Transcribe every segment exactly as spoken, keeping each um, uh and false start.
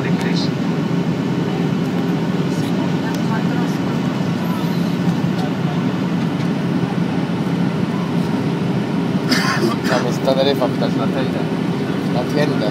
landing, please. Tam jest Teneryfa, widać na tej, na Tiendę.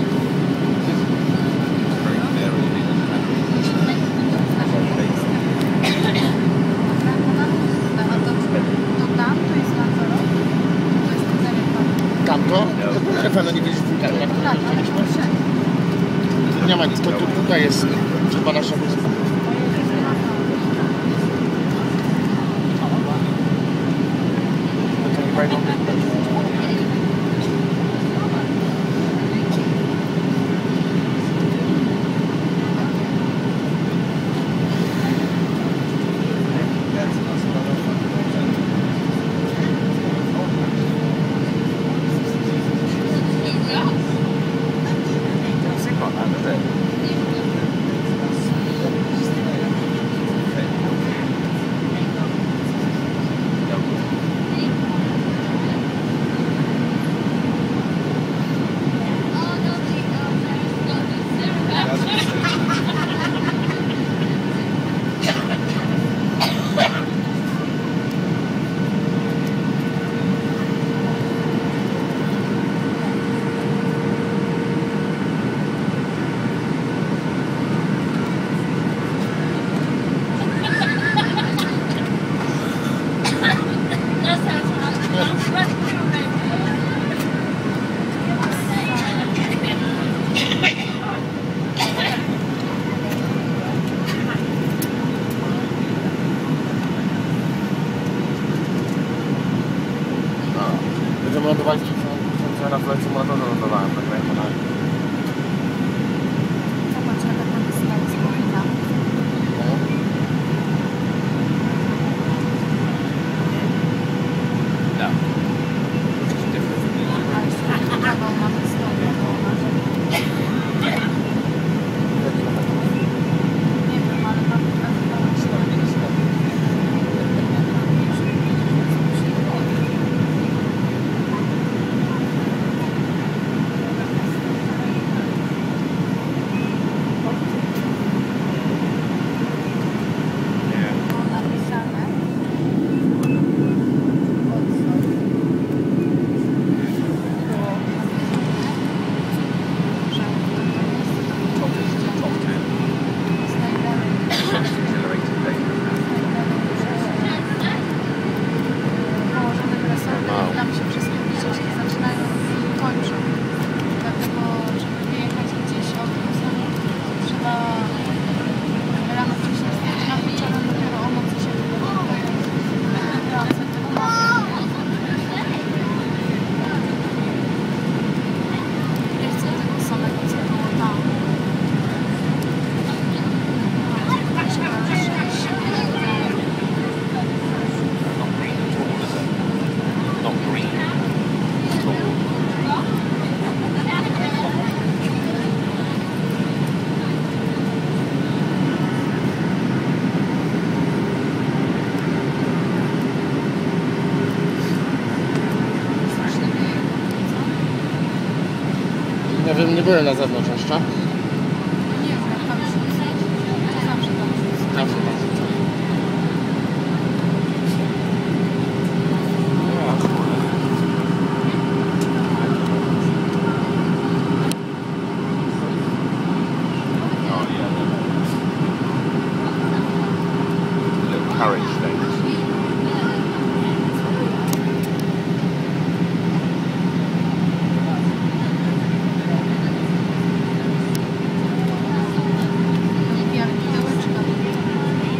Tamto? Teneryfa, no nie wiedzieć, jak to widzieliśmy. Nie ma nic, to tu, tutaj jest chyba nasza wyspa. Będziemy ładować, co na flecie motorze ładowałem, tak jak ona. Zobacz, jaka tam jest spokojna. No. A jeszcze drugą mamy stronę, bo ona nie wiem, ale mamy pewną stronę. Tam się wszystkie wycieczki zaczynają i kończą. Dlatego, żeby wyjechać gdzieś od ósmej, trzeba rano wcześniej stać na wieczorem, dopiero o nocy się wychodzi. Nie chcę tego samego, co było tam. Not green. Nie wiem, nie byłem na zewnątrz jeszcze. Nie wiem, jak tam rzucę, to zawsze tam rzucę. Zawsze tam rzucę. Carriage things. Jak pudełeczka.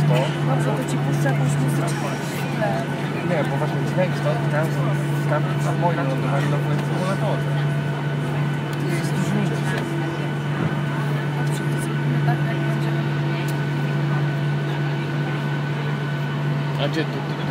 to. Dobrze, to ci puszczę jakąś muzyczkę. Nie, bo właśnie dźwięk to tam tam tam moje lądowanie na w symulatorze. Jest różnica. Dobrze, to zrobimy tak, jak będziemy. A gdzie tu?